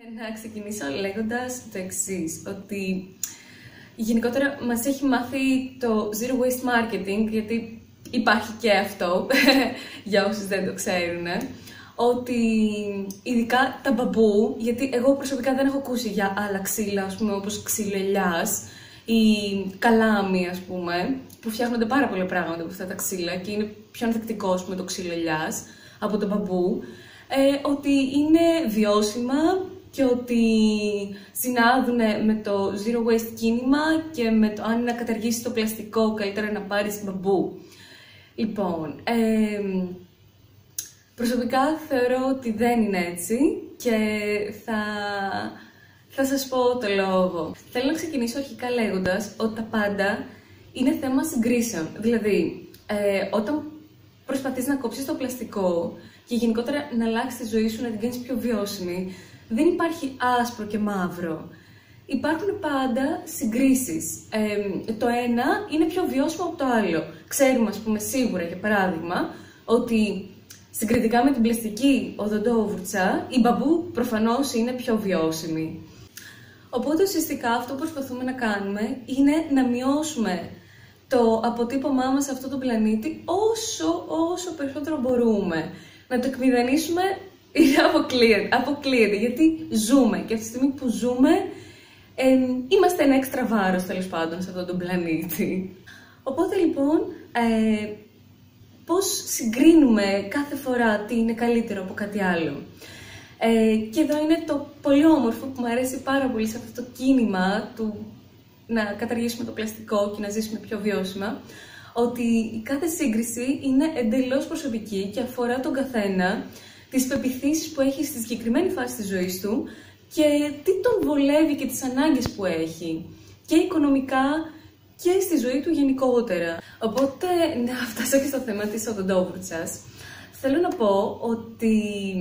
Να ξεκινήσω λέγοντας το εξής, ότι γενικότερα μας έχει μάθει το Zero Waste Marketing, γιατί υπάρχει και αυτό, για όσους δεν το ξέρουν, ότι ειδικά τα μπαμπού, γιατί εγώ προσωπικά δεν έχω ακούσει για άλλα ξύλα, ας πούμε, όπως ξύλο ελιάς ή καλάμι, ας πούμε, που φτιάχνονται πάρα πολλά πράγματα από αυτά τα ξύλα και είναι πιο ανθεκτικό, ας πούμε, το ξύλο ελιάς από το μπαμπού, ότι είναι βιώσιμα και ότι συνάδουν με το Zero Waste κίνημα και με το αν να καταργήσεις το πλαστικό, καλύτερα να πάρεις μπαμπού. Λοιπόν, προσωπικά θεωρώ ότι δεν είναι έτσι και θα σας πω το λόγο. Θέλω να ξεκινήσω αρχικά λέγοντας ότι τα πάντα είναι θέμα συγκρίσεων. Δηλαδή, όταν προσπαθείς να κόψεις το πλαστικό και γενικότερα να αλλάξεις τη ζωή σου, να την κάνεις πιο βιώσιμη, δεν υπάρχει άσπρο και μαύρο. Υπάρχουν πάντα συγκρίσεις. Το ένα είναι πιο βιώσιμο από το άλλο. Ξέρουμε, ας πούμε, σίγουρα, για παράδειγμα, ότι συγκριτικά με την πλαστική οδοντόβουρτσα, η μπαμπού προφανώς είναι πιο βιώσιμη. Οπότε, ουσιαστικά, αυτό που προσπαθούμε να κάνουμε είναι να μειώσουμε το αποτύπωμά μας σε αυτό το πλανήτη όσο περισσότερο μπορούμε. Να το εκμηδενήσουμε είναι αποκλείεται, γιατί ζούμε και αυτή τη στιγμή που ζούμε είμαστε ένα έξτρα βάρος, τέλος πάντων, σε αυτόν τον πλανήτη. Οπότε λοιπόν, πώς συγκρίνουμε κάθε φορά τι είναι καλύτερο από κάτι άλλο. Και εδώ είναι το πολύ όμορφο που μου αρέσει πάρα πολύ σε αυτό το κίνημα του να καταργήσουμε το πλαστικό και να ζήσουμε πιο βιώσιμα, ότι η κάθε σύγκριση είναι εντελώς προσωπική και αφορά τον καθένα, τις πεποιθήσεις που έχει στη συγκεκριμένη φάση της ζωής του και τι τον βολεύει και τις ανάγκες που έχει και οικονομικά και στη ζωή του γενικότερα. Οπότε, να φτάσω και στο θέμα της οδοντόβουρτσας. Θέλω να πω ότι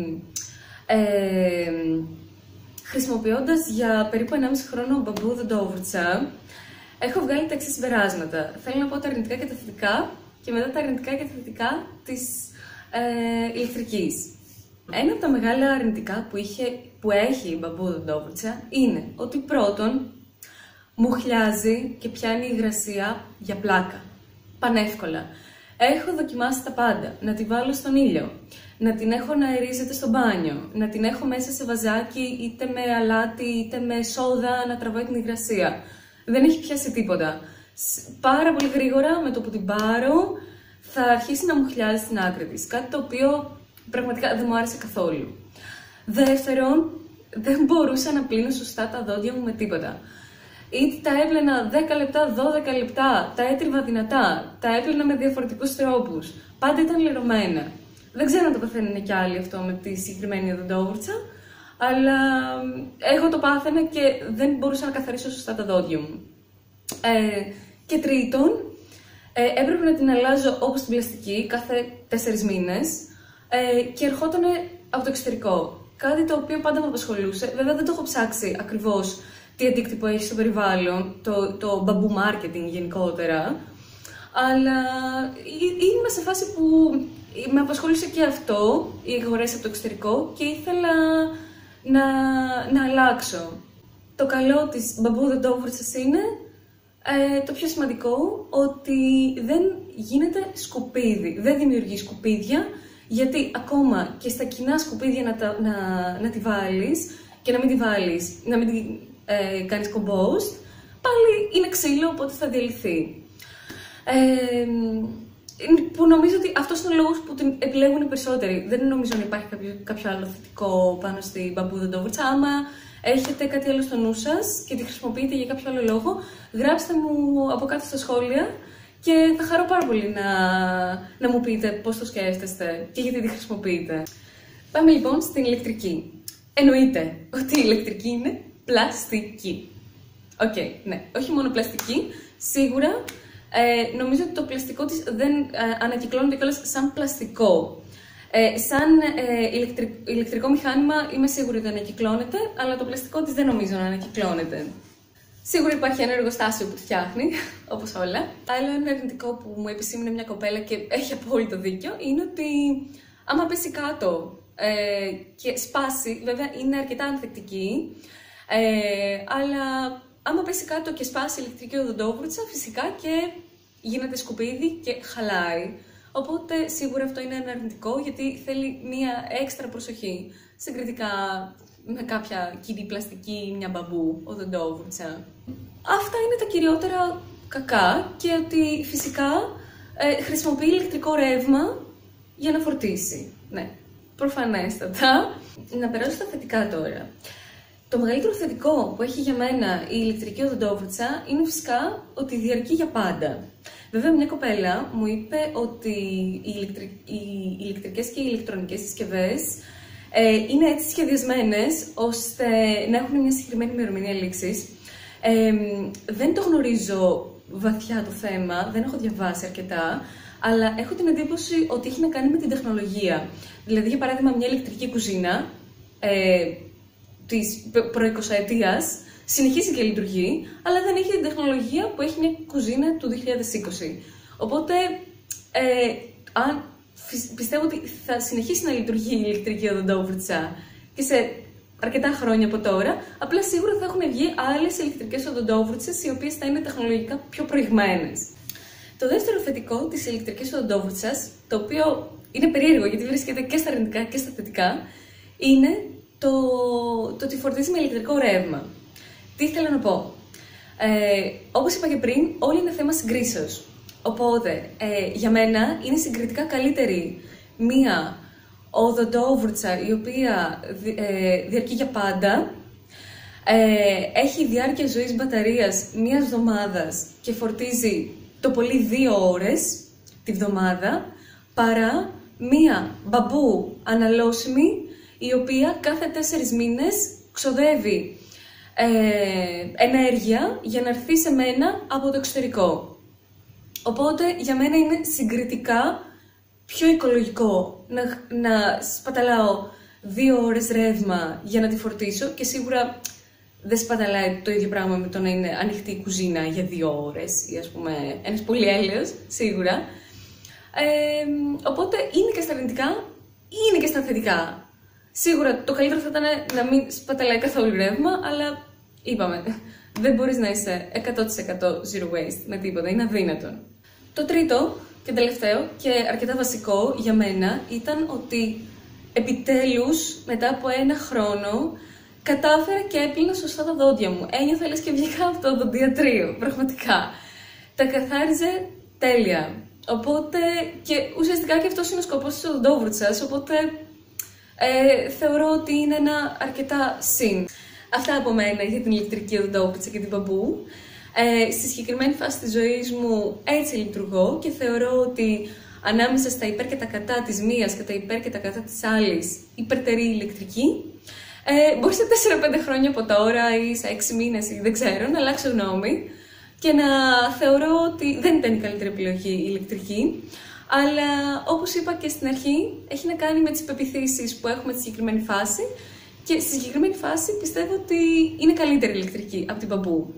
χρησιμοποιώντας για περίπου 1,5 χρόνο μπαμπού οδοντόβουρτσα, έχω βγάλει τα εξής συμπεράσματα. Θέλω να πω τα αρνητικά και τα θετικά και μετά τα αρνητικά και τα θετικά της ηλεκτρικής. Ένα από τα μεγάλα αρνητικά που έχει η μπαμπού οδοντόβουρτσα είναι ότι πρώτον μουχλιάζει και πιάνει υγρασία για πλάκα. Πανεύκολα. Έχω δοκιμάσει τα πάντα. Να τη βάλω στον ήλιο, να την έχω να αερίζεται στο μπάνιο, να την έχω μέσα σε βαζάκι είτε με αλάτι είτε με σόδα να τραβάει την υγρασία. Δεν έχει πιάσει τίποτα. Πάρα πολύ γρήγορα με το που την πάρω θα αρχίσει να μουχλιάζει στην άκρη της. Κάτι το οποίο πραγματικά δεν μου άρεσε καθόλου. Δεύτερον, δεν μπορούσα να πλύνω σωστά τα δόντια μου με τίποτα. Είτε τα έπλαινα 10 λεπτά, 12 λεπτά, τα έτριβα δυνατά, τα έπλαινα με διαφορετικούς τρόπους. Πάντα ήταν λερωμένα. Δεν ξέρω αν το παθαίνουν κι άλλοι αυτό με τη συγκεκριμένη οδοντόβουρτσα, αλλά εγώ το πάθαινα και δεν μπορούσα να καθαρίσω σωστά τα δόντια μου. Και τρίτον, έπρεπε να την αλλάζω όπως την πλαστική κάθε 4 μήνες και ερχόταν από το εξωτερικό. Κάτι το οποίο πάντα με απασχολούσε. Βέβαια δεν το έχω ψάξει ακριβώς τι αντίκτυπο έχει στο περιβάλλον, το μπαμπού marketing γενικότερα, αλλά είμαι σε φάση που με απασχολούσε και αυτό, οι αγορές από το εξωτερικό, και ήθελα να αλλάξω. Το καλό της μπαμπού οδοντόβουρτσας είναι το πιο σημαντικό, ότι δεν γίνεται σκουπίδι, δεν δημιουργεί σκουπίδια, γιατί ακόμα και στα κοινά σκουπίδια να τη βάλεις και να μην τη βάλεις, να μην τη κάνεις compost, πάλι είναι ξύλο, οπότε θα διαλυθεί. Που νομίζω ότι αυτός είναι ο λόγος που την επιλέγουν οι περισσότεροι. Δεν νομίζω να υπάρχει κάποιο άλλο θετικό πάνω στην μπαμπού οδοντόβουρτσα. Άμα έχετε κάτι άλλο στο νου σας και τη χρησιμοποιείτε για κάποιο άλλο λόγο, γράψτε μου από κάτω στα σχόλια και θα χαρώ πάρα πολύ να μου πείτε πώς το σκέφτεστε και γιατί τη χρησιμοποιείτε. Πάμε λοιπόν στην ηλεκτρική. Εννοείται ότι η ηλεκτρική είναι πλαστική. Οκ, ναι, όχι μόνο πλαστική, σίγουρα. Νομίζω ότι το πλαστικό της δεν ανακυκλώνεται κιόλας σαν πλαστικό. Σαν ηλεκτρικό μηχάνημα είμαι σίγουρη ότι ανακυκλώνεται, αλλά το πλαστικό της δεν νομίζω να ανακυκλώνεται. Σίγουρα υπάρχει ένα εργοστάσιο που τη φτιάχνει, όπως όλα. Άλλο ένα αρνητικό που μου επισήμενε μια κοπέλα και έχει απόλυτο δίκιο είναι ότι άμα πέσει κάτω και σπάσει, βέβαια είναι αρκετά ανθεκτική, αλλά άμα πέσει κάτω και σπάσει η ηλεκτρική οδοντόβουρτσα, φυσικά και γίνεται σκουπίδι και χαλάει. Οπότε σίγουρα αυτό είναι ένα αρνητικό, γιατί θέλει μία έξτρα προσοχή συγκριτικά με κάποια κοινή πλαστική ή μια μπαμπού οδοντόβουρτσα. Αυτά είναι τα κυριότερα κακά, και ότι φυσικά χρησιμοποιεί ηλεκτρικό ρεύμα για να φορτίσει. Ναι, προφανέστατα. Να περάσω στα θετικά τώρα. Το μεγαλύτερο θετικό που έχει για μένα η ηλεκτρική οδοντόβουρτσα είναι φυσικά ότι διαρκεί για πάντα. Βέβαια, μια κοπέλα μου είπε ότι οι ηλεκτρικές και οι ηλεκτρονικές συσκευές είναι έτσι σχεδιασμένες ώστε να έχουν μια συγκεκριμένη ημερομηνία λήξης. Δεν το γνωρίζω βαθιά το θέμα, δεν έχω διαβάσει αρκετά, αλλά έχω την εντύπωση ότι έχει να κάνει με την τεχνολογία. Δηλαδή, για παράδειγμα, μια ηλεκτρική κουζίνα της προ-20ετίας συνεχίζει και λειτουργεί, αλλά δεν έχει την τεχνολογία που έχει μια κουζίνα του 2020. Οπότε, πιστεύω ότι θα συνεχίσει να λειτουργεί η ηλεκτρική οδοντόβουρτσα και σε αρκετά χρόνια από τώρα, απλά σίγουρα θα έχουν βγει άλλες ηλεκτρικές οδοντόβουρτσες, οι οποίες θα είναι τεχνολογικά πιο προηγμένες. Το δεύτερο θετικό της ηλεκτρικής οδοντόβουρτσας, το οποίο είναι περίεργο γιατί βρίσκεται και στα αρνητικά και στα θετικά, είναι το ότι φορτίζει με ηλεκτρικό ρεύμα. Τι ήθελα να πω. Όπως είπα και πριν, όλοι είναι θέμα συγκρίσεως. Οπότε, για μένα είναι συγκριτικά καλύτερη μία οδοντόβουρτσα η οποία διαρκεί για πάντα, έχει διάρκεια ζωής μπαταρίας μιας εβδομάδας και φορτίζει το πολύ 2 ώρες τη βδομάδα, παρά μία μπαμπού αναλώσιμη η οποία κάθε 4 μήνες ξοδεύει ενέργεια για να έρθει σε μένα από το εξωτερικό. Οπότε για μένα είναι συγκριτικά πιο οικολογικό να σπαταλάω 2 ώρες ρεύμα για να τη φορτίσω, και σίγουρα δεν σπαταλάει το ίδιο πράγμα με το να είναι ανοιχτή η κουζίνα για 2 ώρες ή, ας πούμε, ένας πολυέλαιος, σίγουρα. Οπότε είναι και στα αρνητικά, είναι και στα θετικά. Σίγουρα το καλύτερο θα ήταν να μην σπαταλάει καθόλου ρεύμα, αλλά είπαμε, δεν μπορείς να είσαι 100% zero waste με τίποτα, είναι αδύνατον. Το τρίτο και τελευταίο και αρκετά βασικό για μένα ήταν ότι επιτέλους μετά από 1 χρόνο κατάφερα και έπλυνα σωστά τα δόντια μου. Ένιωθα λες και βγήκα από το οδοντιατρίο, πραγματικά. Τα καθάριζε τέλεια. Οπότε, και ουσιαστικά και αυτός είναι ο σκοπός της οδοντόβουρτσας, οπότε θεωρώ ότι είναι ένα αρκετά συν. Αυτά από μένα για την ηλεκτρική οδοντόβουρτσα και την μπαμπού. Στη συγκεκριμένη φάση της ζωής μου έτσι λειτουργώ και θεωρώ ότι ανάμεσα στα υπέρ και τα κατά της μίας και τα υπέρ και τα κατά της άλλης υπερτερεί η ηλεκτρική. Μπορεί σε 4-5 χρόνια από τώρα ή σε 6 μήνες ή δεν ξέρω να αλλάξω γνώμη και να θεωρώ ότι δεν ήταν η καλύτερη επιλογή η ηλεκτρική. Αλλά όπως είπα και στην αρχή, έχει να κάνει με τις πεποιθήσεις που έχουμε στη συγκεκριμένη φάση, και στη συγκεκριμένη φάση πιστεύω ότι είναι καλύτερη ηλεκτρική από την μπαμπού.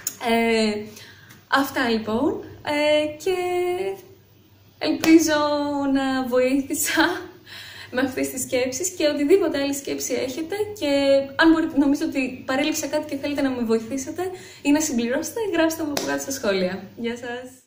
Αυτά λοιπόν, και ελπίζω να βοήθησα με αυτές τις σκέψεις και οτιδήποτε άλλη σκέψη έχετε, και αν μπορείτε, νομίζω ότι παρέλειψα κάτι και θέλετε να με βοηθήσετε ή να συμπληρώσετε, γράψτε μου από κάτω στα σχόλια. Γεια σας!